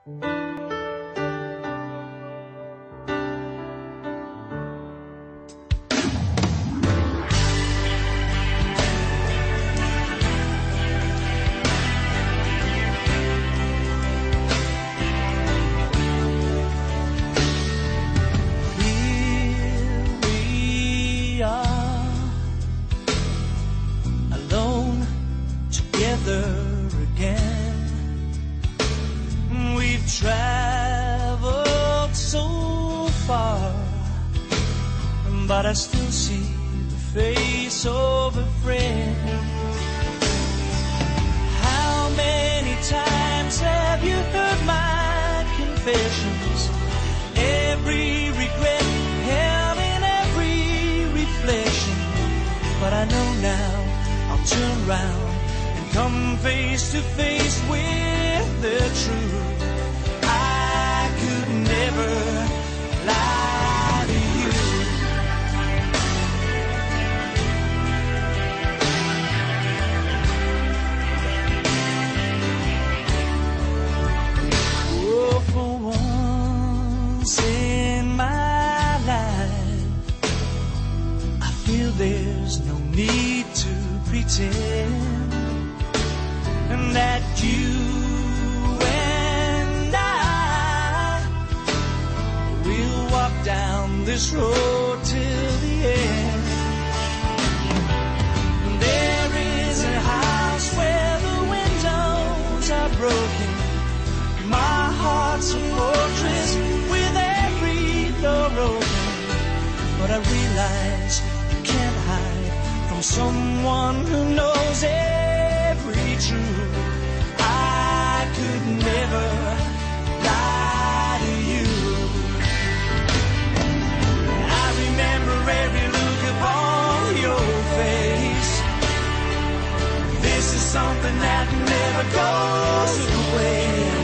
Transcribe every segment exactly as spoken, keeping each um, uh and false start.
Again, we've traveled so far, but I still see the face of a friend. How many times have you heard my confessions? Every regret held in every reflection. But I know now I'll turn round, come face to face with the truth. I could never lie to you. Oh, for once in my life, I feel there's no need to pretend, and that you and I will walk down this road till the end. There is a house where the windows are broken. My heart's a fortress with every door open. But I realize you can't hide from someone who knows every truth. I could never lie to you. I remember every look upon your face. This is something that never goes away.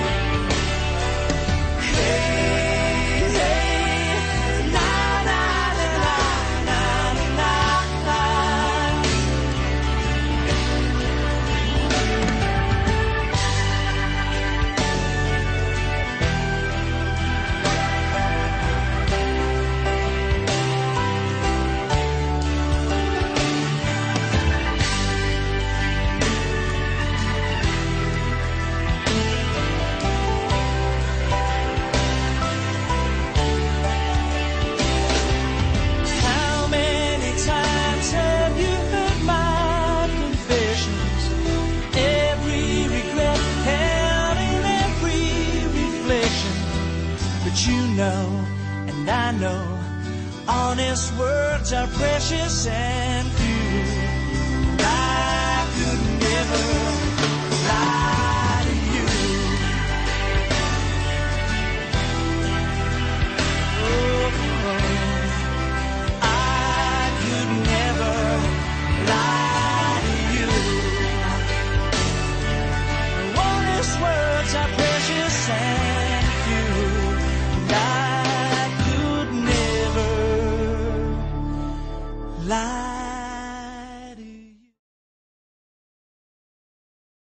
Hey, and I know honest words are precious and